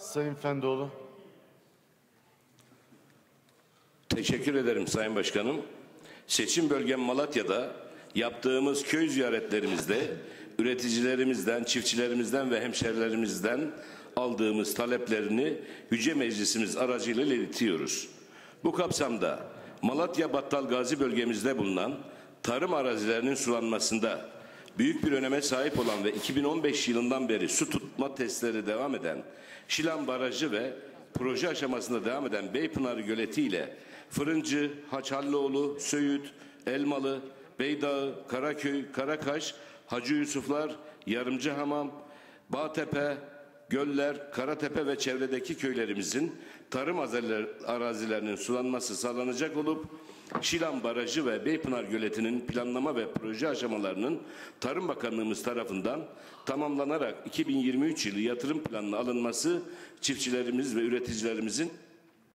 Sayın Fendoğlu. Teşekkür ederim Sayın Başkanım. Seçim bölgem Malatya'da yaptığımız köy ziyaretlerimizde üreticilerimizden, çiftçilerimizden ve hemşerilerimizden aldığımız taleplerini Yüce Meclisimiz aracıyla iletiyoruz. Bu kapsamda Malatya Battalgazi bölgemizde bulunan tarım arazilerinin sulanmasında büyük bir öneme sahip olan ve 2015 yılından beri su tutma testleri devam eden Şilan Barajı ve proje aşamasında devam eden Beypınar Göleti ile Fırıncı, Haçallıoğlu, Söğüt, Elmalı, Beydağı, Karaköy, Karakaş, Hacı Yusuflar, Yarımcıhamam, Bağtepe, Göller, Karatepe ve çevredeki köylerimizin tarım arazilerinin sulanması sağlanacak olup Şilan Barajı ve Beypınar Göleti'nin planlama ve proje aşamalarının Tarım Bakanlığımız tarafından tamamlanarak 2023 yılı yatırım planına alınması çiftçilerimiz ve üreticilerimizin